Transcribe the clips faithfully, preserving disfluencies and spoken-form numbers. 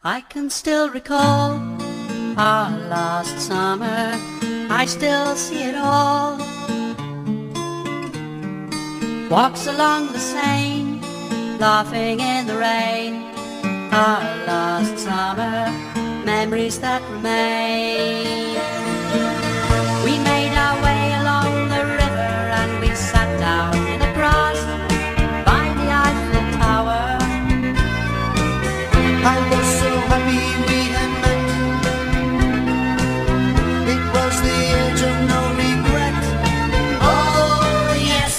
I can still recall our last summer, I still see it all. Walks along the Seine, laughing in the rain. Our last summer, memories that remain. We made our way along the river and we sat down in the grass by the Eiffel Tower. I was so happy we had met. It was the age of no regret. Oh yes,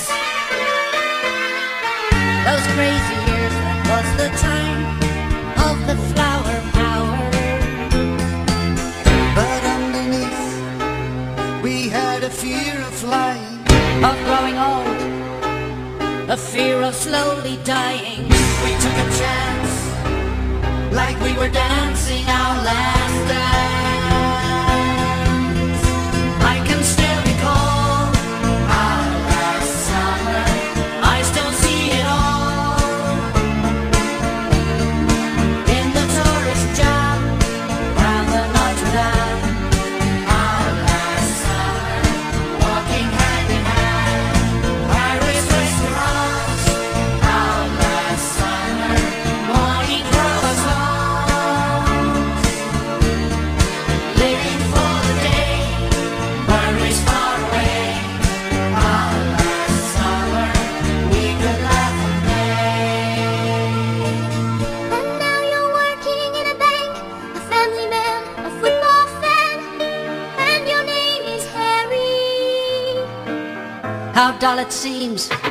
those crazy years, that was the time of the flower power. But underneath we had a fear of flying, of growing old, a fear of slowly dying. we took a chance, like we were dancing our last dance. I can still recall Our last summer, I still see it all in the tourist jam round the Notre Dame. our last summer, walking hand in hand, Paris restaurants. Our last summer, Morning croissants, living for the day, Paris far away. Our last summer, we could laugh and play. And now you're working in a bank, a family man, a football fan, and your name is Harry. how dull it seems